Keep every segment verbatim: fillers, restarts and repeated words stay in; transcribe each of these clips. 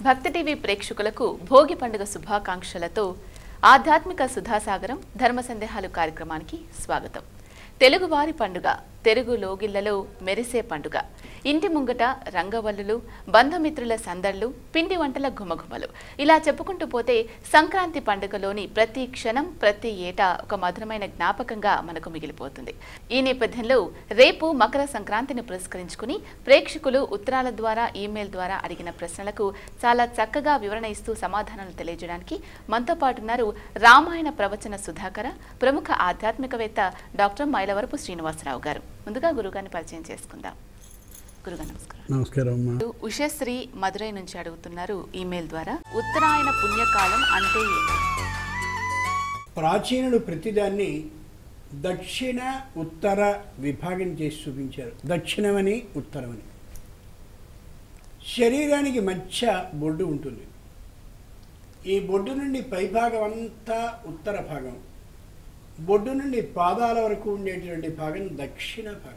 భక్తి టీవీ ప్రేక్షకులకు భోగి పండుగ శుభాకాంక్షలతో ఆధ్యాత్మిక సుధాసాగరం ధర్మ సందేహాలు కార్యక్రమానికి స్వాగతం. తెలుగువారి పండుగ తెలుగు లోగిళ్లలో మెరిసే పండుగ. ఇంటి ముంగట రంగవల్లులు, బంధుమిత్రుల సందళ్లు, పిండి వంటల ఘుమఘుమలు. ఇలా చెప్పుకుంటూ పోతే సంక్రాంతి పండుగలోని ప్రతి క్షణం ప్రతి ఏటా ఒక మధురమైన జ్ఞాపకంగా మనకు మిగిలిపోతుంది. ఈ నేపథ్యంలో రేపు మకర సంక్రాంతిని పురస్కరించుకుని ప్రేక్షకులు ఉత్తరాల ద్వారా, ఈమెయిల్ ద్వారా అడిగిన ప్రశ్నలకు చాలా చక్కగా వివరణ ఇస్తూ సమాధానాలు తెలియజేయడానికి మనతో పాటున్నారు రామాయణ ప్రవచన సుధాకర, ప్రముఖ ఆధ్యాత్మికవేత్త డాక్టర్ మైలవరపు శ్రీనివాసరావు గారు. ముందుగా గురుగారిని పరిచయం చేసుకుందాం. గురుగారు నమస్కారం. నమస్కారం. ఉషశ్రీ మధురై నుంచి అడుగుతున్నారు ఈమెయిల్ ద్వారా, ఉత్తరాయణ పుణ్యకాలం అంటే ఏంటి? ప్రాచీనులు ప్రతిదాన్ని దక్షిణ ఉత్తర విభాగం చేసి చూపించారు. దక్షిణమని ఉత్తరమని. శరీరానికి మధ్య బొడ్డు ఉంటుంది. ఈ బొడ్డు నుండి పైభాగం అంతా ఉత్తర భాగం, బొడ్డు నుండి పాదాల వరకు ఉండేటువంటి భాగం దక్షిణ భాగం.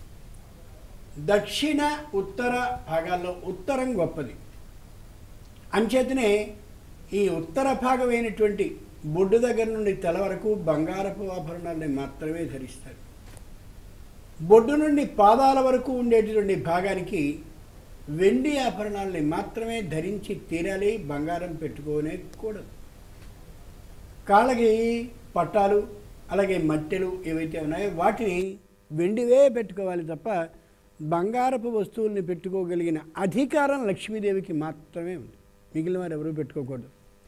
దక్షిణ ఉత్తర భాగాల్లో ఉత్తరం గొప్పది. అంచేతనే ఈ ఉత్తర భాగమైనటువంటి బొడ్డు దగ్గర నుండి తల వరకు బంగారపు ఆభరణాలని మాత్రమే ధరిస్తారు. బొడ్డు నుండి పాదాల వరకు ఉండేటువంటి భాగానికి వెండి ఆభరణాలని మాత్రమే ధరించి తీరాలి, బంగారం పెట్టుకోనే కూడదు. కాళ్ళకి పట్టాలు, అలాగే మట్టెలు ఏవైతే ఉన్నాయో వాటిని వెండివే పెట్టుకోవాలి తప్ప బంగారపు వస్తువుల్ని పెట్టుకోగలిగిన అధికారం లక్ష్మీదేవికి మాత్రమే ఉంది. మిగిలిన వారు ఎవరూ పెట్టుకోకూడదు.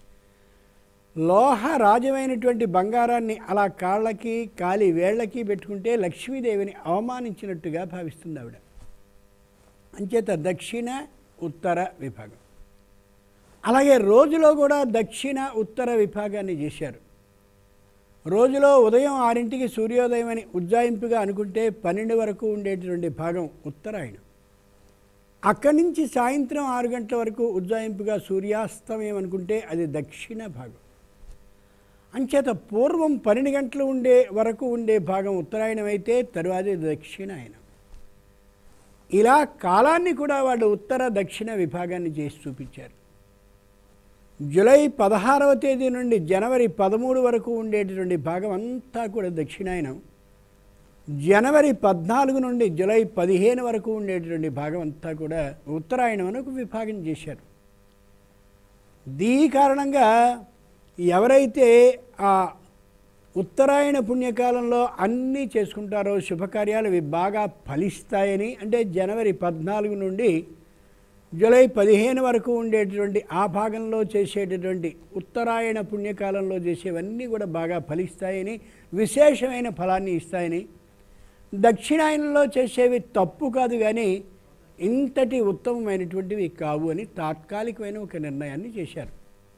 లోహ రాజమైనటువంటి బంగారాన్ని అలా కాళ్ళకి కాలి వేళ్లకి పెట్టుకుంటే లక్ష్మీదేవిని అవమానించినట్టుగా భావిస్తుంది ఆవిడ. అంచేత దక్షిణ ఉత్తర విభాగం. అలాగే రోజులో కూడా దక్షిణ ఉత్తర విభాగాన్ని చేశారు. రోజులో ఉదయం ఆరింటికి సూర్యోదయం అని ఉజ్జాయింపుగా అనుకుంటే పన్నెండు వరకు ఉండేటువంటి భాగం ఉత్తరాయణం. అక్కడి నుంచి సాయంత్రం ఆరు గంటల వరకు ఉజ్జాయింపుగా సూర్యాస్తమయం అనుకుంటే అది దక్షిణ భాగం. అంచేత పూర్వం పన్నెండు గంటలు ఉండే వరకు ఉండే భాగం ఉత్తరాయణం అయితే తరువాత దక్షిణాయనం. ఇలా కాలాన్ని కూడా వాళ్ళు ఉత్తర దక్షిణ విభాగాన్ని చేసి చూపించారు. జూలై పదహారవ తేదీ నుండి జనవరి పదమూడు వరకు ఉండేటటువంటి భాగం అంతా కూడా దక్షిణాయనం. జనవరి పద్నాలుగు నుండి జూలై పదిహేను వరకు ఉండేటటువంటి భాగం అంతా కూడా ఉత్తరాయణం అని ఒక విభాగం చేశారు. దీ కారణంగా ఎవరైతే ఆ ఉత్తరాయణ పుణ్యకాలంలో అన్నీ చేసుకుంటారో శుభకార్యాలు అవి బాగా ఫలిస్తాయని, అంటే జనవరి పద్నాలుగు నుండి జూలై పదిహేను వరకు ఉండేటటువంటి ఆ భాగంలో చేసేటటువంటి ఉత్తరాయణ పుణ్యకాలంలో చేసేవన్నీ కూడా బాగా ఫలిస్తాయని, విశేషమైన ఫలాన్ని ఇస్తాయని, దక్షిణాయనంలో చేసేవి తప్పు కాదు కానీ ఇంతటి ఉత్తమమైనటువంటివి కావు అని తాత్కాలికమైన ఒక నిర్ణయాన్ని చేశారు.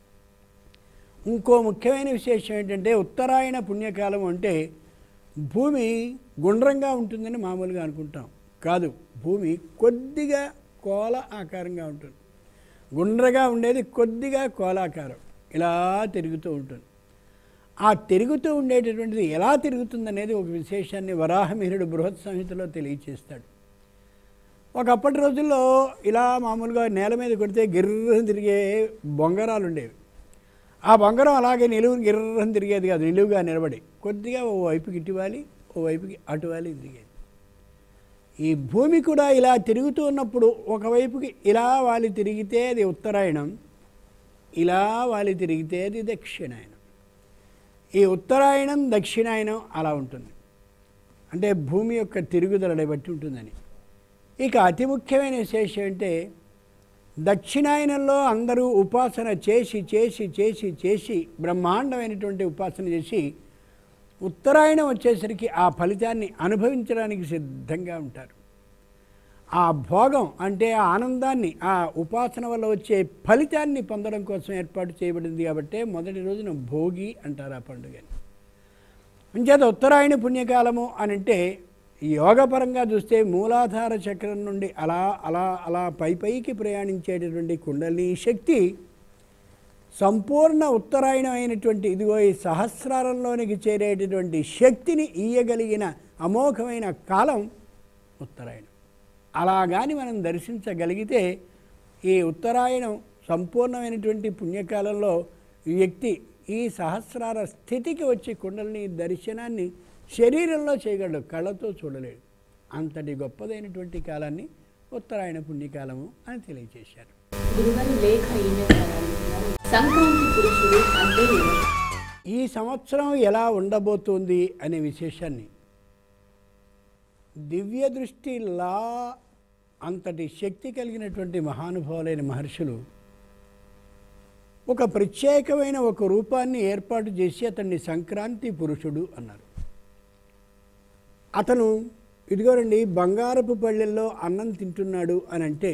ఇంకో ముఖ్యమైన విశేషం ఏంటంటే ఉత్తరాయణ పుణ్యకాలం అంటే భూమి గుండ్రంగా ఉంటుందని మామూలుగా అనుకుంటాం. కాదు, భూమి కొద్దిగా కోల ఆకారంగా ఉంటుంది. గుండ్రగా ఉండేది కొద్దిగా కోలాకారం, ఇలా తిరుగుతూ ఉంటుంది. ఆ తిరుగుతూ ఉండేటటువంటిది ఎలా తిరుగుతుందనేది ఒక విశేషాన్ని వరాహమిహిరుడు బృహత్ సంహితలో తెలియచేస్తాడు. ఒకప్పటి రోజుల్లో ఇలా మామూలుగా నేల మీద కొడితే గిర్రని తిరిగే బొంగరాలు ఉండేవి. ఆ బొంగరం అలాగే నిలువు గిర్రని తిరిగేది కాదు, నిలువుగా నిలబడి కొద్దిగా ఓ వైపుకి ఇటువాలి, ఓ వైపుకి అటువాలి తిరిగేది. ఈ భూమి కూడా ఇలా తిరుగుతూ ఉన్నప్పుడు ఒకవైపుకి ఇలా వాలి తిరిగితే అది ఉత్తరాయణం, ఇలా వాలి తిరిగితే అది దక్షిణాయనం. ఈ ఉత్తరాయణం దక్షిణాయనం అలా ఉంటుంది. అంటే భూమి యొక్క తిరుగుదలని బట్టి ఉంటుందని. ఇక అతి ముఖ్యమైన విశేషం అంటే దక్షిణాయనంలో అందరూ ఉపాసన చేసి చేసి చేసి చేసి బ్రహ్మాండమైనటువంటి ఉపాసన చేసి ఉత్తరాయణం వచ్చేసరికి ఆ ఫలితాన్ని అనుభవించడానికి సిద్ధంగా ఉంటారు. ఆ భోగం అంటే ఆ ఆనందాన్ని, ఆ ఉపాసన వల్ల వచ్చే ఫలితాన్ని పొందడం కోసం ఏర్పాటు చేయబడింది. కాబట్టి మొదటి రోజున భోగి అంటారు ఆ పండుగని. అంచేత ఉత్తరాయణ పుణ్యకాలము అని అంటే యోగపరంగా చూస్తే మూలాధార చక్రం నుండి అలా అలా అలా పై పైకి ప్రయాణించేటటువంటి కుండలిని శక్తి సంపూర్ణ ఉత్తరాయణమైనటువంటి ఇదిగో ఈ సహస్రారంలోనికి చేరేటటువంటి శక్తిని ఇయ్యగలిగిన అమోఘమైన కాలం ఉత్తరాయణం. అలా కానీ మనం దర్శించగలిగితే ఈ ఉత్తరాయణం సంపూర్ణమైనటువంటి పుణ్యకాలంలో వ్యక్తి ఈ సహస్రార స్థితికి వచ్చి కుండలిని దర్శనాన్ని శరీరంలో చేయగలడు, కళ్ళతో చూడలేడు. అంతటి గొప్పదైనటువంటి కాలాన్ని ఉత్తరాయణ పుణ్యకాలము అని తెలియజేశారు. సంక్రాంతి పురుషుడు అంటే ఈ సంవత్సరం ఎలా ఉండబోతోంది అనే విశేషాన్ని దివ్య దృష్టి లా అంతటి శక్తి కలిగినటువంటి మహానుభావులైన మహర్షులు ఒక ప్రత్యేకమైన ఒక రూపాన్ని ఏర్పాటు చేసి అతన్ని సంక్రాంతి పురుషుడు అన్నారు. అతను ఇదిగోరండి బంగారపు పళ్ళెల్లో అన్నం తింటున్నాడు అని అంటే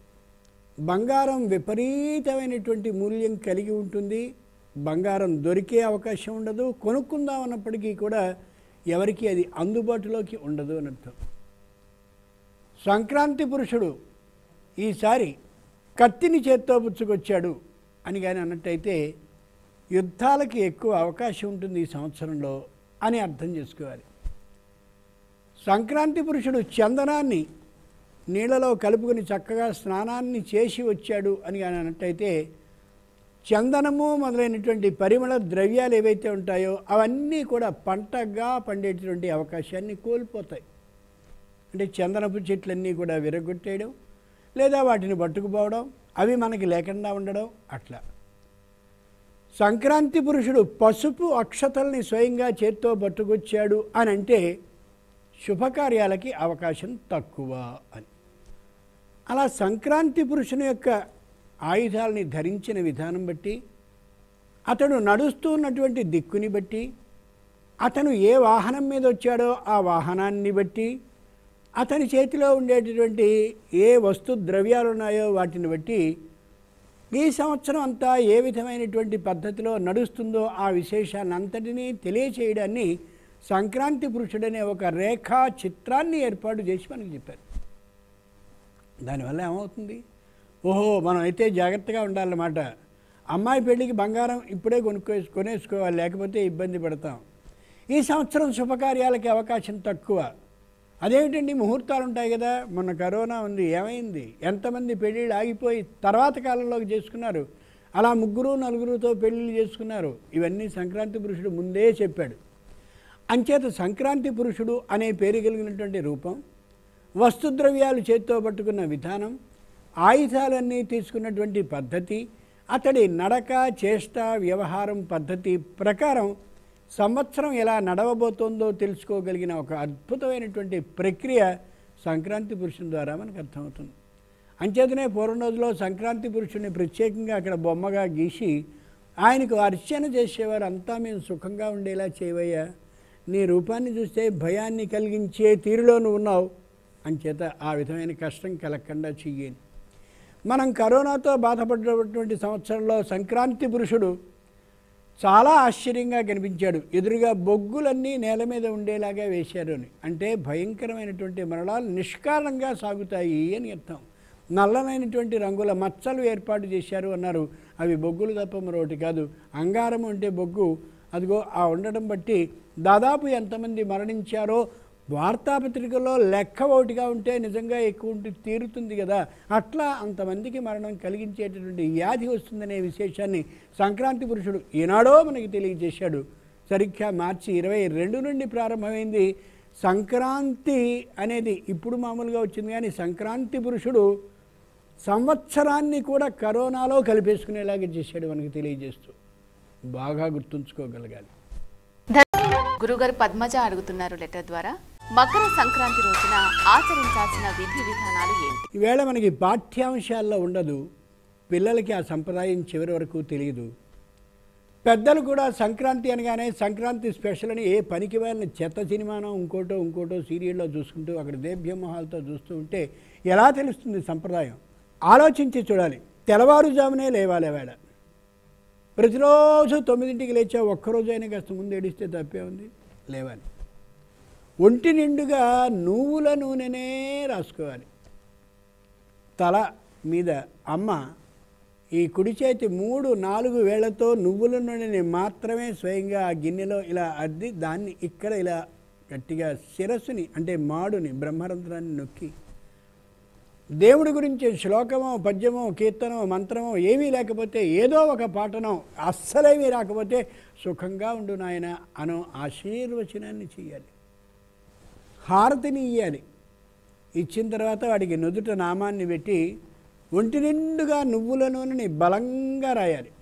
బంగారం విపరీతమైనటువంటి మూల్యం కలిగి ఉంటుంది. బంగారం దొరికే అవకాశం ఉండదు, కొనుక్కుందాం అన్నప్పటికీ కూడా ఎవరికి అది అందుబాటులోకి ఉండదు అని అర్థం. సంక్రాంతి పురుషుడు ఈసారి కత్తిని చేత్తో పుచ్చుకొచ్చాడు అని కానీ అన్నట్టయితే యుద్ధాలకి ఎక్కువ అవకాశం ఉంటుంది ఈ సంవత్సరంలో అని అర్థం చేసుకోవాలి. సంక్రాంతి పురుషుడు చందనాన్ని నీళ్ళలో కలుపుకొని చక్కగా స్నానాన్ని చేసి వచ్చాడు అని కానీ అన్నట్టయితే చందనము మొదలైనటువంటి పరిమళ ద్రవ్యాలు ఏవైతే ఉంటాయో అవన్నీ కూడా పంటగా పండేటటువంటి అవకాశాన్ని కోల్పోతాయి. అంటే చందనపు చెట్లన్నీ కూడా విరగొట్టేయడం లేదా వాటిని పట్టుకుపోవడం, అవి మనకి లేకుండా ఉండడం, అట్లా. సంక్రాంతి పురుషుడు పసుపు అక్షతల్ని స్వయంగా చేత్తో పట్టుకొచ్చాడు అని అంటే శుభకార్యాలకి అవకాశం తక్కువ అని. అలా సంక్రాంతి పురుషుని యొక్క ఆయుధాలని ధరించిన విధానం బట్టి, అతడు నడుస్తూ ఉన్నటువంటి దిక్కుని బట్టి, అతను ఏ వాహనం మీద వచ్చాడో ఆ వాహనాన్ని బట్టి, అతని చేతిలో ఉండేటటువంటి ఏ వస్తు ద్రవ్యాలు ఉన్నాయో వాటిని బట్టి ఈ సంవత్సరం అంతా ఏ విధమైనటువంటి పద్ధతిలో నడుస్తుందో ఆ విశేషాన్ని అంతటినీ తెలియచేయడాన్ని సంక్రాంతి పురుషుడనే ఒక రేఖా చిత్రాన్ని ఏర్పాటు చేసి మనకి చెప్పారు. దానివల్ల ఏమవుతుంది, ఓహో మనం అయితే జాగ్రత్తగా ఉండాలన్నమాట. అమ్మాయి పెళ్ళికి బంగారం ఇప్పుడే కొనుక్కో కొనేసుకోవాలి, లేకపోతే ఇబ్బంది పడతాం. ఈ సంవత్సరం శుభకార్యాలకి అవకాశం తక్కువ. అదేమిటండి ముహూర్తాలు ఉంటాయి కదా, మొన్న కరోనా ఉంది, ఏమైంది, ఎంతమంది పెళ్ళిళ్ళు ఆగిపోయి తర్వాత కాలంలోకి చేసుకున్నారు, అలా ముగ్గురు నలుగురుతో పెళ్ళిళ్ళు చేసుకున్నారు. ఇవన్నీ సంక్రాంతి పురుషుడు ముందే చెప్పాడు. అంచేత సంక్రాంతి పురుషుడు అనే పేరు కలిగినటువంటి రూపం, వస్తుద్రవ్యాలు చేత్తో పట్టుకున్న విధానం, ఆయుధాలన్నీ తీసుకున్నటువంటి పద్ధతి, అతడి నడక చేష్ట వ్యవహారం పద్ధతి ప్రకారం సంవత్సరం ఎలా నడవబోతోందో తెలుసుకోగలిగిన ఒక అద్భుతమైనటువంటి ప్రక్రియ సంక్రాంతి పురుషుని ద్వారా మనకు అర్థమవుతుంది. అంచేతనే పూర్వం రోజుల్లో సంక్రాంతి పురుషుని ప్రత్యేకంగా అక్కడ బొమ్మగా గీసి ఆయనకు అర్చన చేసేవారు. అంతా మేము సుఖంగా ఉండేలా చేయవయ్యా, నీ రూపాన్ని చూస్తే భయాన్ని కలిగించే తీరులో నువ్వు ఉన్నావు, అంచేత ఆ విధమైన కష్టం కలగకుండా చెయ్యని. మనం కరోనాతో బాధపడినటువంటి సంవత్సరంలో సంక్రాంతి పురుషుడు చాలా ఆశ్చర్యంగా కనిపించాడు. ఎదురుగా బొగ్గులన్నీ నేల మీద ఉండేలాగా వేశారు అని అంటే భయంకరమైనటువంటి మరణాలు నిష్కారణంగా సాగుతాయి అని అర్థం. నల్లనైనటువంటి రంగుల మచ్చలు ఏర్పాటు చేశారు అన్నారు. అవి బొగ్గులు తప్ప మరొకటి కాదు. అంగారము అంటే బొగ్గు, అదిగో ఆ ఉండడం బట్టి దాదాపు ఎంతమంది మరణించారో వార్తాపత్రికల్లో లెక్క ఒకటిగా ఉంటే నిజంగా ఎక్కువ ఉంటే తీరుతుంది కదా, అట్లా అంతమందికి మరణం కలిగించేటటువంటి వ్యాధి వస్తుందనే విశేషాన్ని సంక్రాంతి పురుషుడు ఈనాడో మనకి తెలియజేశాడు. సరిగ్గా మార్చి ఇరవై రెండు నుండి ప్రారంభమైంది సంక్రాంతి అనేది. ఇప్పుడు మామూలుగా వచ్చింది కానీ సంక్రాంతి పురుషుడు సంవత్సరాన్ని కూడా కరోనాలో కలిపేసుకునేలాగా చేశాడు మనకి తెలియజేస్తూ. బాగా గుర్తుంచుకోగలగాలి. గురుగారు పద్మజ అడుగుతున్నారు లెటర్ ద్వారా, మకర సంక్రాంతి రోజున ఆచరించాల్సిన విధి విధానాలు ఏంటి? ఈవేళ మనకి పాఠ్యాంశాల్లో ఉండదు, పిల్లలకి ఆ సంప్రదాయం చివరి వరకు తెలియదు. పెద్దలు కూడా సంక్రాంతి అనగానే సంక్రాంతి స్పెషల్ అని ఏ పనికి వెళ్ళిన చెత్త సినిమానో ఇంకోటో ఇంకోటో సీరియల్లో చూసుకుంటూ అక్కడ దేభ్యమోహాలతో చూస్తూ ఉంటే ఎలా తెలుస్తుంది సంప్రదాయం? ఆలోచించి చూడాలి. తెల్లవారుజామునే లేవాలి. వేళ ప్రతిరోజు తొమ్మిదింటికి లేచా, ఒక్కరోజైనా కాస్త ముందు ఏడిస్తే తప్పే ఉంది, లేవాలి. ఒంటి నిండుగా నువ్వుల నూనెనే రాసుకోవాలి. తల మీద అమ్మ ఈ కుడి చేతి మూడు నాలుగు వేళ్లతో నువ్వుల నూనెని మాత్రమే స్వయంగా ఆ గిన్నెలో ఇలా అద్ది దాన్ని ఇక్కడ ఇలా గట్టిగా శిరస్సుని అంటే మాడుని బ్రహ్మరంధ్రాన్ని నొక్కి దేవుడి గురించి శ్లోకమో పద్యమో కీర్తనమో మంత్రమో ఏమీ లేకపోతే ఏదో ఒక పాటనో అస్సలేమీ రాకపోతే సుఖంగా ఉండు నాయన అనో ఆశీర్వచనాన్ని చెయ్యాలి. హారతిని ఇయ్యాలి. ఇచ్చిన తర్వాత వాడికి నుదుట నామాన్ని పెట్టి ఒంటి నిండుగా నువ్వుల నూనెని బలంగా రాయాలి.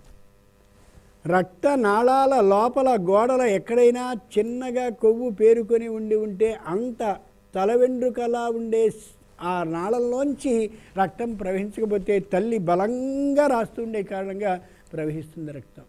రక్త నాళాల లోపల గోడల ఎక్కడైనా చిన్నగా కొవ్వు పేరుకొని ఉండి ఉంటే అంత తల వెండ్రుకలా ఉండే ఆ నాళంలోంచి రక్తం ప్రవహించకపోతే తల్లి బలంగా రాస్తుండే కారణంగా ప్రవహిస్తుంది రక్తం.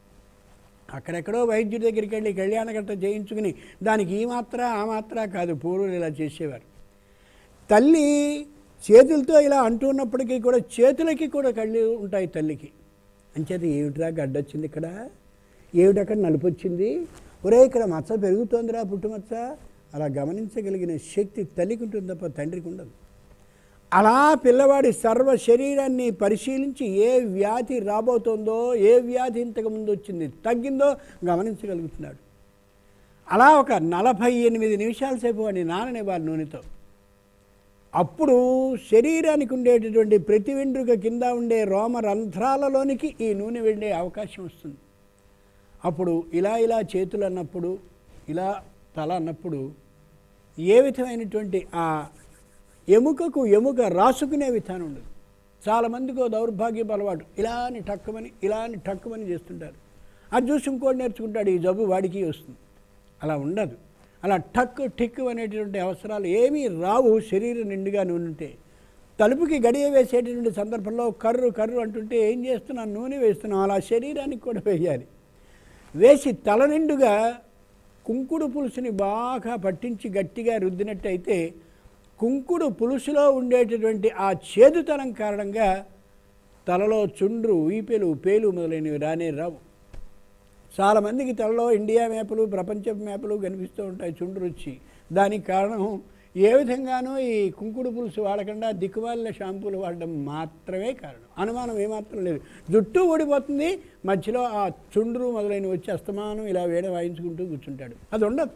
అక్కడెక్కడో వైద్యుడి దగ్గరికి వెళ్ళి కళ్యాణకట్ట చేయించుకుని దానికి ఈ మాత్ర ఆ మాత్ర కాదు, పూర్వులు ఇలా చేసేవారు. తల్లి చేతులతో ఇలా అంటున్నప్పటికీ కూడా చేతులకి కూడా కళ్ళు ఉంటాయి తల్లికి. అంచేత ఏమిట్రా గడ్డొచ్చింది, ఇక్కడ ఏమిటక్కడ నలుపు వచ్చింది, ఒరే ఇక్కడ మచ్చ పెరుగుతోందిరా పుట్టుమచ్చ, అలా గమనించగలిగిన శక్తి తల్లికి ఉంటుంది తప్ప తండ్రికి ఉండదు. అలా పిల్లవాడి సర్వ శరీరాన్ని పరిశీలించి ఏ వ్యాధి రాబోతోందో, ఏ వ్యాధి ఇంతకుముందు వచ్చింది తగ్గిందో గమనించగలుగుతున్నాడు. అలా ఒక నలభై ఎనిమిది నిమిషాల సేపు వాడిని నాననివ్వాలి నూనెతో. అప్పుడు శరీరానికి ఉండేటటువంటి ప్రతి వెంట్రుక కింద ఉండే రోమ రంధ్రాలలోనికి ఈ నూనె వెళ్ళే అవకాశం వస్తుంది. అప్పుడు ఇలా ఇలా చేతులు అన్నప్పుడు, ఇలా తల అన్నప్పుడు ఏ విధమైనటువంటి ఆ ఎముకకు ఎముక రాసుకునే విధానం ఉండదు. చాలామందికి దౌర్భాగ్యపు అలవాటు, ఇలా అని టక్కుమని ఇలా అని టక్కుమని చేస్తుంటారు. అది చూసి ఇంకోటి నేర్చుకుంటాడు, ఈ జబ్బు వాడికి వస్తుంది. అలా ఉండదు. అలా టక్కు టిక్కు అనేటువంటి అవసరాలు ఏమీ రావు. శరీరం నిండుగా నూనె ఉంటే. తలుపుకి గడియ వేసేటటువంటి సందర్భంలో కర్రు కర్రు అంటుంటే ఏం చేస్తున్నాను, నూనె వేస్తున్నాం. అలా శరీరానికి కూడా వేయాలి. వేసి తల నిండుగా కుంకుడు పులుసుని బాగా పట్టించి గట్టిగా రుద్దినట్టయితే కుంకుడు పులుసులో ఉండేటటువంటి ఆ చేదుతనం కారణంగా తలలో చుండ్రు, ఈపెలు, పేలు మొదలైనవి రానే రావు. చాలామందికి తలలో ఇండియా మ్యాపులు, ప్రపంచపు మ్యాపులు కనిపిస్తూ ఉంటాయి చుండ్రు వచ్చి. దానికి కారణం ఏ విధంగానూ ఈ కుంకుడు పులుసు వాడకుండా దిక్కుమాలిన షాంపూలు వాడడం మాత్రమే కారణం. అనుమానం ఏమాత్రం లేదు. జుట్టు ఊడిపోతుంది, మధ్యలో ఆ చుండ్రు మొదలైనవి వచ్చి అస్తమానం ఇలా వేడ వాయించుకుంటూ కూర్చుంటాడు. అది ఉండదు.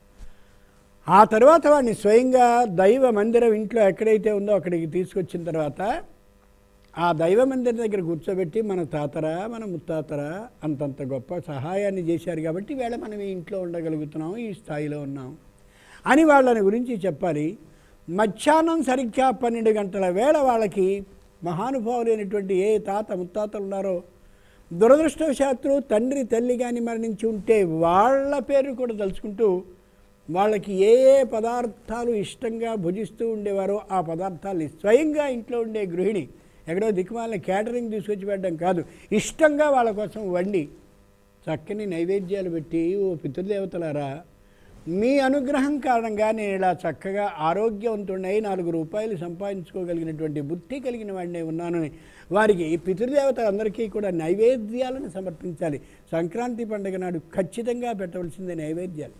ఆ తర్వాత వాడిని స్వయంగా దైవ మందిరం ఇంట్లో ఎక్కడైతే ఉందో అక్కడికి తీసుకొచ్చిన తర్వాత ఆ దైవ మందిరం దగ్గర కూర్చోబెట్టి మన తాతరా మన ముత్తాతరా అంతంత గొప్ప సహాయాన్ని చేశారు కాబట్టి వేళ మనం ఈ ఇంట్లో ఉండగలుగుతున్నాం, ఈ స్థాయిలో ఉన్నాం అని వాళ్ళని గురించి చెప్పాలి. మధ్యాహ్నం సరిగ్గా పన్నెండు గంటల వేళ వాళ్ళకి మహానుభావులైనటువంటి ఏ తాత ముత్తాతలు ఉన్నారో దురదృష్టవశాత్తు తండ్రి తల్లి కానీ మరణించి ఉంటే వాళ్ళ పేరు కూడా తలుచుకుంటూ వాళ్ళకి ఏ ఏ పదార్థాలు ఇష్టంగా భుజిస్తూ ఉండేవారో ఆ పదార్థాలని స్వయంగా ఇంట్లో ఉండే గృహిణి, ఎక్కడో దిక్కుమాలని క్యాటరింగ్ తీసుకొచ్చి పెట్టడం కాదు, ఇష్టంగా వాళ్ళ కోసం వండి చక్కని నైవేద్యాలు పెట్టి, ఓ పితృదేవతలారా మీ అనుగ్రహం కారణంగా నేను ఇలా చక్కగా ఆరోగ్యవంతుడై నాలుగు రూపాయలు సంపాదించుకోగలిగినటువంటి బుద్ధి కలిగిన వాడినే ఉన్నానని వారికి పితృదేవతలందరికీ కూడా నైవేద్యాలను సమర్పించాలి. సంక్రాంతి పండుగ నాడు ఖచ్చితంగా పెట్టవలసిందే నైవేద్యాలు.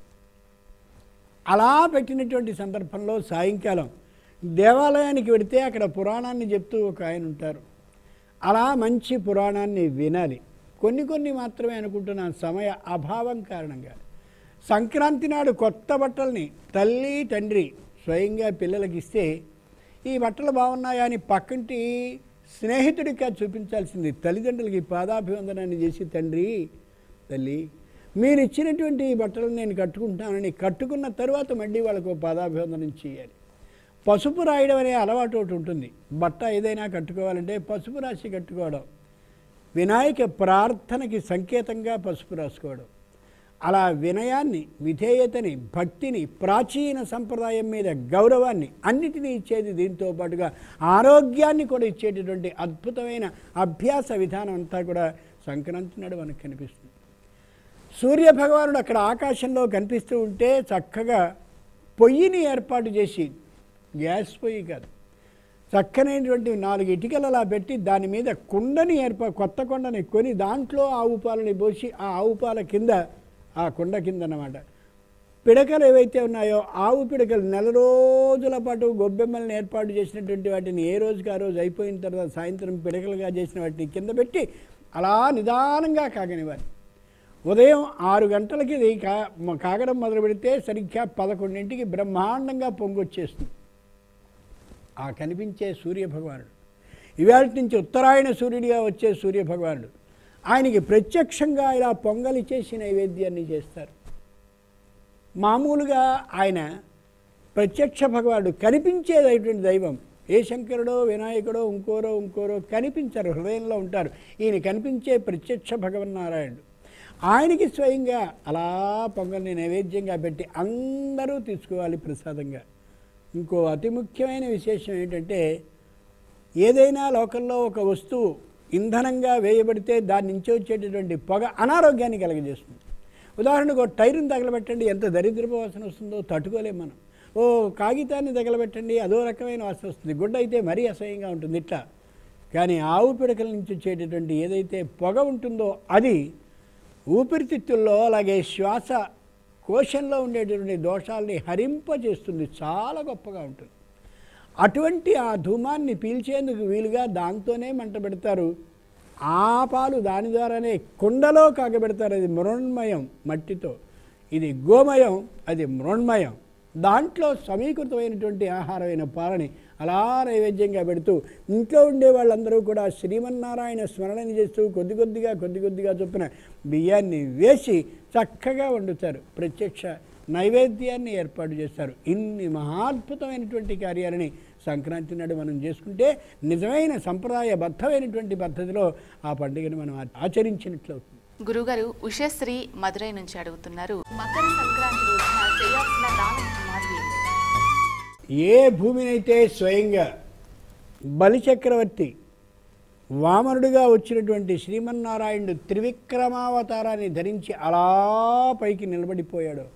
అలా పెట్టినటువంటి సందర్భంలో సాయంకాలం దేవాలయానికి వెడితే అక్కడ పురాణాన్ని చెప్తూ ఒక ఆయన ఉంటారు. అలా మంచి పురాణాన్ని వినాలి. కొన్ని కొన్ని మాత్రమే అనుకుంటున్నాను సమయ అభావం కారణంగా. సంక్రాంతి నాడు కొత్త బట్టల్ని తల్లి తండ్రి స్వయంగా పిల్లలకి ఇస్తే ఈ బట్టలు బాగున్నాయా అని పక్కంటి స్నేహితుడిగా చూపించాల్సింది. తల్లిదండ్రులకి పాదాభివందనాన్ని చేసి తండ్రి తల్లి మీరు ఇచ్చినటువంటి ఈ బట్టలు నేను కట్టుకుంటానని కట్టుకున్న తర్వాత మళ్ళీ వాళ్ళకు పాదాభివందనం చేయాలి. పసుపు రాయడం అనే అలవాటు ఒకటి ఉంటుంది. బట్ట ఏదైనా కట్టుకోవాలంటే పసుపు రాసి కట్టుకోవడం, వినాయక ప్రార్థనకి సంకేతంగా పసుపు రాసుకోవడం. అలా వినయాన్ని, విధేయతని, భక్తిని, ప్రాచీన సంప్రదాయం మీద గౌరవాన్ని అన్నిటినీ ఇచ్చేది. దీంతో పాటుగా ఆరోగ్యాన్ని కూడా ఇచ్చేటటువంటి అద్భుతమైన అభ్యాస విధానం అంతా కూడా సంక్రాంతి నాడు మనకు కనిపిస్తుంది. సూర్యభగవానుడు అక్కడ ఆకాశంలో కనిపిస్తూ ఉంటే చక్కగా పొయ్యిని ఏర్పాటు చేసి, గ్యాస్ పొయ్యి కాదు, చక్కనైనటువంటి నాలుగు ఇటుకలు అలా పెట్టి దాని మీద కుండని ఏర్పా కొత్త కొండని కొని దాంట్లో ఆవు పాలని పోసి ఆ ఆవు పాల కింద, ఆ కుండ కింద అన్నమాట పిడకలు ఏవైతే ఉన్నాయో ఆవు పిడకలు నెల రోజుల పాటు గొబ్బెమ్మల్ని ఏర్పాటు చేసినటువంటి వాటిని ఏ రోజుకి ఆ రోజు అయిపోయిన తర్వాత సాయంత్రం పిడకలుగా చేసిన వాటిని కింద పెట్టి అలా నిదానంగా కాగనివ్వాలి. ఉదయం ఆరు గంటలకి ఇది కా కాగడం మొదలు పెడితే సరిగ్గా పదకొండింటికి బ్రహ్మాండంగా పొంగొచ్చేస్తుంది. ఆ కనిపించే సూర్యభగవానుడు. ఇవాళ నుంచి ఉత్తరాయణ సూర్యుడిగా వచ్చే సూర్యభగవానుడు ఆయనకి ప్రత్యక్షంగా ఇలా పొంగలి చేసి నైవేద్యాన్ని చేస్తారు. మామూలుగా ఆయన ప్రత్యక్ష భగవానుడు కనిపించేదైనటువంటి దైవం. ఏ శంకరుడో వినాయకుడో ఇంకోరో ఇంకోరో కనిపించరు, హృదయంలో ఉంటారు. ఈయన కనిపించే ప్రత్యక్ష భగవన్నారాయణుడు. ఆయనకి స్వయంగా అలా పొంగల్ని నైవేద్యంగా పెట్టి అందరూ తీసుకోవాలి ప్రసాదంగా. ఇంకో అతి ముఖ్యమైన విశేషం ఏంటంటే, ఏదైనా లోకంలో ఒక వస్తువు ఇంధనంగా వేయబడితే దాని నుంచి వచ్చేటటువంటి పొగ అనారోగ్యాన్ని కలగజేస్తుంది. ఉదాహరణకు ఒక టైరుని తగలబెట్టండి, ఎంత దరిద్రపు వాసన వస్తుందో తట్టుకోలేం మనం. ఓ కాగితాన్ని తగలబెట్టండి, అదో రకమైన వాసన వస్తుంది. గుడ్డ అయితే మరీ అసహ్యంగా ఉంటుంది ఇట్లా. కానీ ఆవు పిడకల నుంచి వచ్చేటటువంటి ఏదైతే పొగ ఉంటుందో అది ఊపిరితిత్తుల్లో అలాగే శ్వాస కోశంలో ఉండేటటువంటి దోషాలని హరింపజేస్తుంది, చాలా గొప్పగా ఉంటుంది. అటువంటి ఆ ధూమాన్ని పీల్చేందుకు వీలుగా దాంతోనే మంట పెడతారు. ఆ పాలు దాని ద్వారానే కుండలో కాగబెడతారు. అది మృణ్మయం, మట్టితో. ఇది గోమయం, అది మృణ్మయం. దాంట్లో సమీకృతమైనటువంటి ఆహారమైన పాలని అలా నైవేద్యంగా పెడుతూ ఇంట్లో ఉండే వాళ్ళందరూ కూడా శ్రీమన్నారాయణ స్మరణని చేస్తూ కొద్ది కొద్దిగా కొద్ది కొద్దిగా చొప్పున బియ్యాన్ని వేసి చక్కగా వండుతారు. ప్రత్యక్ష నైవేద్యాన్ని ఏర్పాటు చేస్తారు. ఇన్ని మహాద్భుతమైనటువంటి కార్యాలని సంక్రాంతి నాడు మనం చేసుకుంటే నిజమైన సంప్రదాయబద్ధమైనటువంటి పద్ధతిలో ఆ పండుగను మనం ఆచరించినట్లు. గురుగారు, ఉషశ్రీ మదురై నుంచి అడుగుతున్నారు, మకర సంక్రాంతి రోజున చేయాల్సిన దానం ధర్మాలు ఏంటి? ఏ భూమినైతే స్వయంగా బలిచక్రవర్తి వామనుడిగా వచ్చినటువంటి శ్రీమన్నారాయణుడు త్రివిక్రమావతారాన్ని ధరించి అలా పైకి నిలబడిపోయాడు,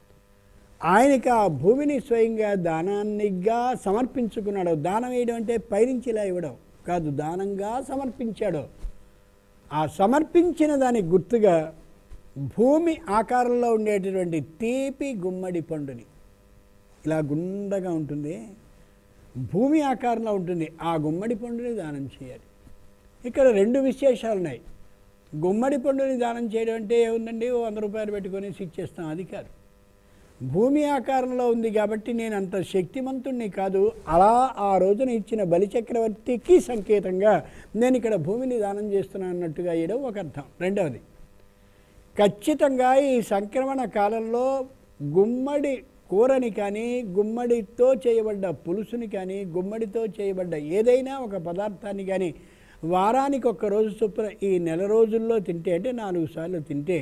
ఆయనకి ఆ భూమిని స్వయంగా దానాన్నిగా సమర్పించుకున్నాడు. దానం వేయడం అంటే పైనుంచి ఇలా ఇవ్వడం కాదు, దానంగా సమర్పించాడు. ఆ సమర్పించిన దానికి గుర్తుగా భూమి ఆకారంలో ఉండేటటువంటి తీపి గుమ్మడి పండుని, ఇలా గుండగా ఉంటుంది, భూమి ఆకారంలో ఉంటుంది, ఆ గుమ్మడి పండుని దానం చేయాలి. ఇక్కడ రెండు విశేషాలు ఉన్నాయి. గుమ్మడి పండుని దానం చేయడం అంటే ఏముందండి, ఓ వంద రూపాయలు పెట్టుకొని ఇచ్చేస్తాం, అది కాదు. భూమి ఆకారంలో ఉంది కాబట్టి నేను అంత శక్తిమంతుణ్ణి కాదు, అలా ఆ రోజున ఇచ్చిన బలిచక్రవర్తికి సంకేతంగా నేను ఇక్కడ భూమిని దానం చేస్తున్నాను అన్నట్టుగా వేయడం ఒక అర్థం. రెండవది, ఖచ్చితంగా ఈ సంక్రమణ కాలంలో గుమ్మడి కూరని కానీ, గుమ్మడితో చేయబడ్డ పులుసుని కానీ, గుమ్మడితో చేయబడ్డ ఏదైనా ఒక పదార్థాన్ని కానీ వారానికి ఒక్క రోజు చొప్పున ఈ నెల రోజుల్లో తింటే, అంటే నాలుగు సార్లు తింటే,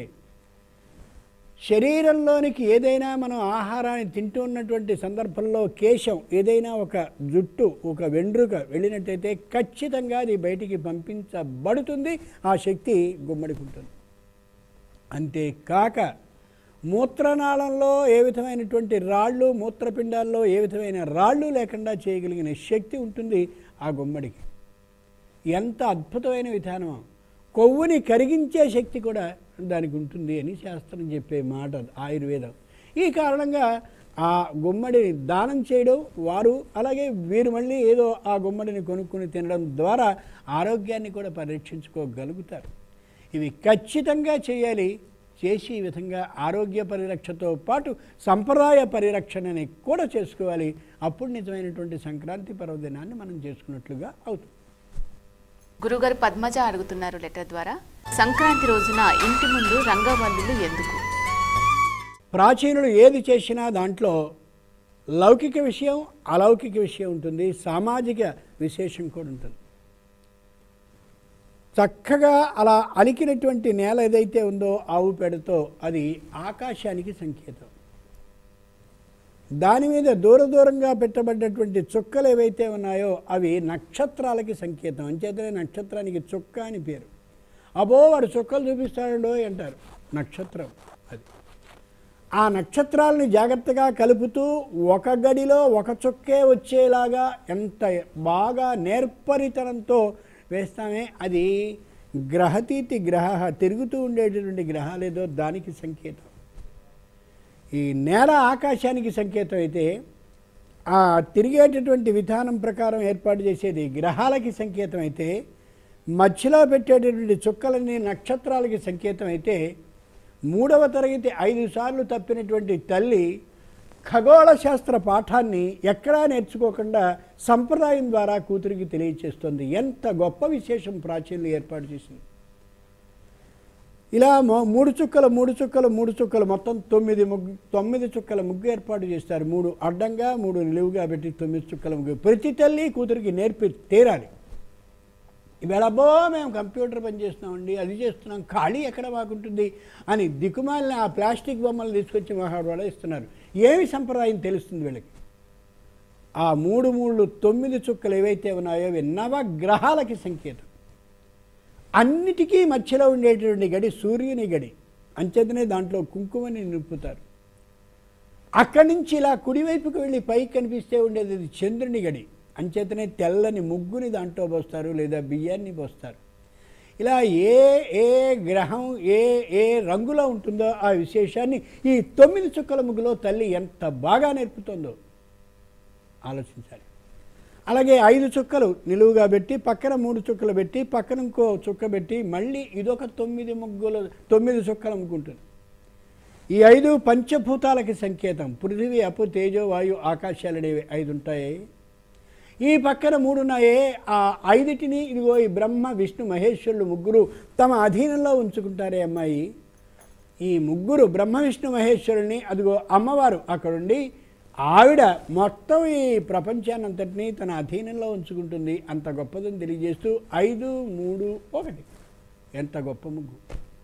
శరీరంలోనికి ఏదైనా మనం ఆహారాన్ని తింటూ ఉన్నటువంటి సందర్భంలో కేశం ఏదైనా ఒక జుట్టు ఒక వెండ్రుక వెళ్ళినట్టయితే ఖచ్చితంగా అది బయటికి పంపించబడుతుంది, ఆ శక్తి గుమ్మడికి ఉంటుంది. అంతేకాక మూత్రనాళంలో ఏ విధమైనటువంటి రాళ్ళు, మూత్రపిండాల్లో ఏ విధమైన రాళ్ళు లేకుండా చేయగలిగిన శక్తి ఉంటుంది ఆ గుమ్మడికి. ఎంత అద్భుతమైన విధానమో! కొవ్వుని కరిగించే శక్తి కూడా దానికి ఉంటుంది అని శాస్త్రం చెప్పే మాట ఆయుర్వేదం. ఈ కారణంగా ఆ గుమ్మడిని దానం చేయడం వారు, అలాగే వీరు మళ్ళీ ఏదో ఆ గుమ్మడిని కొనుక్కుని తినడం ద్వారా ఆరోగ్యాన్ని కూడా పరిరక్షించుకోగలుగుతారు. ఇవి ఖచ్చితంగా చేయాలి. చేసి ఈ విధంగా ఆరోగ్య పరిరక్షతో పాటు సంప్రదాయ పరిరక్షణని కూడా చేసుకోవాలి. అప్పుడు నిజమైనటువంటి సంక్రాంతి పర్వదినాన్ని మనం చేసుకున్నట్లుగా అవుతుంది. గురుగారు, పద్మజ అడుగుతున్నారు లెటర్ ద్వారా, సంక్రాంతి రోజున ఇంటి ముందు రంగవల్లులు ఎందుకు? ప్రాచీనులు ఏది చేసినా దాంట్లో లౌకిక విషయం, అలౌకిక విషయం ఉంటుంది, సామాజిక విశేషం కూడా ఉంటుంది. చక్కగా అలా అలికినటువంటి నేల ఏదైతే ఉందో ఆవు పేడతో, అది ఆకాశానికి సంకేతం. దాని మీద దూర దూరంగా పెట్టబడ్డటువంటి చుక్కలు ఏవైతే ఉన్నాయో అవి నక్షత్రాలకి సంకేతం. అంచేతనే నక్షత్రానికి చుక్క అని పేరు. అబో వాడు చుక్కలు చూపిస్తాడో అంటారు, నక్షత్రం అది. ఆ నక్షత్రాలని జాగ్రత్తగా కలుపుతూ ఒక గడిలో ఒక చుక్కే వచ్చేలాగా ఎంత బాగా నేర్పరితనంతో వేస్తామే, అది గ్రహతీతి గ్రహ, తిరుగుతూ ఉండేటటువంటి గ్రహాలేదో దానికి సంకేతం. ఈ నేల ఆకాశానికి సంకేతం అయితే, ఆ తిరిగేటటువంటి విధానం ప్రకారం ఏర్పాటు చేసేది గ్రహాలకి సంకేతం అయితే, మధ్యలో పెట్టేటటువంటి చుక్కలన్నీ నక్షత్రాలకి సంకేతం అయితే, మూడవ తరగతి ఐదు సార్లు తప్పినటువంటి తల్లి ఖగోళ శాస్త్ర పాఠాన్ని ఎక్కడా నేర్చుకోకుండా సంప్రదాయం ద్వారా కూతురికి తెలియచేస్తుంది. ఎంత గొప్ప విశేషం ప్రాచీనులు ఏర్పాటు చేసింది. ఇలా మూడు చుక్కల మూడు చుక్కల మూడు చుక్కలు మొత్తం తొమ్మిది ముగ్గు తొమ్మిది చుక్కల ముగ్గు ఏర్పాటు చేస్తారు. మూడు అడ్డంగా మూడు నిలువుగా పెట్టి తొమ్మిది చుక్కల ముగ్గు ప్రతి తల్లి కూతురికి నేర్పి తీరాలి. ఈవేళ అబ్బో మేము కంప్యూటర్ పని చేస్తున్నామండి, అది చేస్తున్నాం, ఖాళీ ఎక్కడ మాకుంటుంది అని దిక్కుమాలిన ఆ ప్లాస్టిక్ బొమ్మలు తీసుకొచ్చి మహావాళ్ళు ఇస్తున్నారు. ఏమి సంప్రదాయం తెలుస్తుంది వీళ్ళకి? ఆ మూడు మూడు తొమ్మిది చుక్కలు ఏవైతే ఉన్నాయో అవి నవగ్రహాలకి సంకేతం. అన్నిటికీ మధ్యలో ఉండేటువంటి గడి సూర్యుని గడి, అంచేతనే దాంట్లో కుంకుమని నింపుతారు. అక్కడి నుంచి ఇలా కుడివైపుకి వెళ్ళి పైకి కనిపిస్తే ఉండేది అది చంద్రుని గడి, అంచేతనే తెల్లని ముగ్గుని దాంట్లో పోస్తారు లేదా బియ్యాన్ని పోస్తారు. ఇలా ఏ ఏ గ్రహం ఏ ఏ రంగులో ఉంటుందో ఆ విశేషాన్ని ఈ తొమ్మిది చుక్కల ముగ్గులో తల్లి ఎంత బాగా నేర్పుతుందో ఆలోచించాలి. అలాగే ఐదు చుక్కలు నిలువుగా పెట్టి పక్కన మూడు చుక్కలు పెట్టి పక్కన ఇంకో చుక్క పెట్టి మళ్ళీ ఇదొక తొమ్మిది ముగ్గులు తొమ్మిది చుక్కలు అమ్ముకుంటుంది. ఈ ఐదు పంచభూతాలకి సంకేతం. పృథివీ అప్పు తేజో వాయు ఆకాశాలనేవి ఐదు ఉంటాయి. ఈ పక్కన మూడున్నాయే ఆ ఐదిటిని ఇదిగో ఈ బ్రహ్మ విష్ణు మహేశ్వరులు ముగ్గురు తమ అధీనంలో ఉంచుకుంటారే అమ్మాయి. ఈ ముగ్గురు బ్రహ్మ విష్ణు మహేశ్వరుల్ని అదిగో అమ్మవారు అక్కడుండి ఆవిడ మొత్తం ఈ ప్రపంచాన్నంతటినీ తన అధీనంలో ఉంచుకుంటుంది. అంత గొప్పదని తెలియజేస్తూ ఐదు మూడు ఒకటి ఎంత గొప్ప ముగ్గు,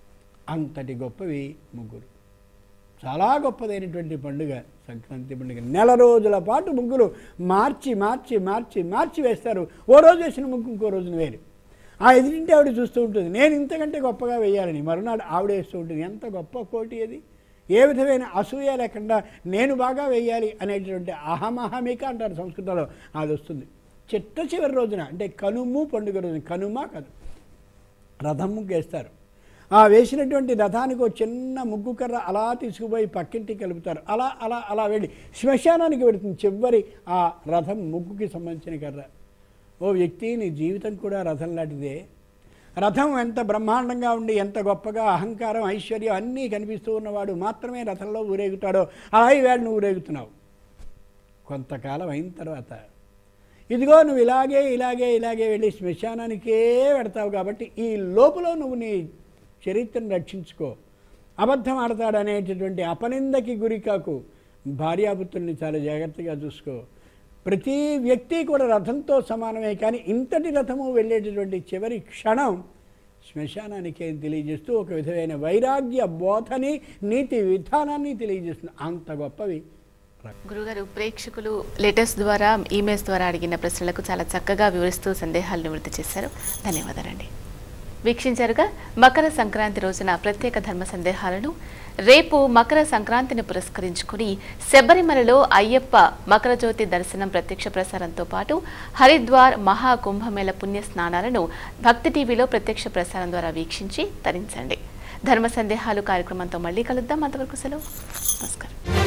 అంతటి గొప్పవి ముగ్గురు. చాలా గొప్పదైనటువంటి పండుగ సంక్రాంతి పండుగ. నెల రోజుల పాటు ముగ్గులు మార్చి మార్చి మార్చి మార్చి వేస్తారు. ఓ రోజు వేసిన ముగ్గు ఇంకో రోజున వేరు. ఆ ఎదురింటి ఆవిడ చూస్తూ ఉంటుంది, నేను ఇంతకంటే గొప్పగా వేయాలని. మరునాడు ఆవిడ వేస్తూ ఉంటుంది. ఎంత గొప్ప కోటి అది! ఏ విధమైన అసూయ లేకుండా నేను బాగా వేయాలి అనేటువంటి అహమహమిక అంటారు సంస్కృతంలో, అది వస్తుంది. చిట్ట చివరి రోజున అంటే కనుము పండుగ రోజున, కనుమ కాదు రథం ముగ్గు వేస్తారు. ఆ వేసినటువంటి రథానికి ఒక చిన్న ముగ్గు కర్ర అలా తీసుకుపోయి పక్కింటికి కలుపుతారు. అలా అలా అలా వెళ్ళి శ్మశానానికి వెళుతుంది చివరి ఆ రథం ముగ్గుకి సంబంధించిన కర్ర. ఓ వ్యక్తి నీ జీవితం కూడా రథం లాంటిదే. రథం ఎంత బ్రహ్మాండంగా ఉండి ఎంత గొప్పగా అహంకారం ఐశ్వర్యం అన్నీ కనిపిస్తూ ఉన్నవాడు మాత్రమే రథంలో ఊరేగుతాడో అలా ఈవేళ నువ్వు ఊరేగుతున్నావు. కొంతకాలం అయిన తర్వాత ఇదిగో నువ్వు ఇలాగే ఇలాగే ఇలాగే వెళ్ళి శ్మశానానికే పెడతావు. కాబట్టి ఈ లోపల నువ్వు నీ చరిత్రను రక్షించుకో. అబద్ధం ఆడతాడు అనేటటువంటి అపనిందకి గురి కాకు. భార్యాపుత్రుల్ని చాలా జాగ్రత్తగా చూసుకో. ప్రతి వ్యక్తి కూడా రథంతో సమానమే, కానీ ఇంతటి రథము వెళ్ళేటటువంటి చివరి క్షణం శ్మశానానికే తెలియజేస్తూ ఒక విధమైన వైరాగ్య బోధని నీతి విధానాన్ని తెలియజేస్తుంది. అంత గొప్పవి. గురుగారు, ప్రేక్షకులు లెటర్స్ ద్వారా ఈమెయిల్స్ ద్వారా అడిగిన ప్రశ్నలకు చాలా చక్కగా వివరిస్తూ సందేహాలు నివృత్తి చేశారు. ధన్యవాదాలండి. వీక్షించారుగా మకర సంక్రాంతి రోజున ప్రత్యేక ధర్మ సందేహాలను. రేపు మకర సంక్రాంతిని పురస్కరించుకుని శబరిమలలో అయ్యప్ప మకర జ్యోతి దర్శనం ప్రత్యక్ష ప్రసారంతో పాటు హరిద్వార్ మహాకుంభమేళ పుణ్య స్నానాలను భక్తి టీవీలో ప్రత్యక్ష ప్రసారం ద్వారా వీక్షించి తరించండి. ధర్మ సందేహాలు కార్యక్రమంతో మళ్ళీ కలుద్దాం. అంతవరకు సెలవు. నమస్కారం.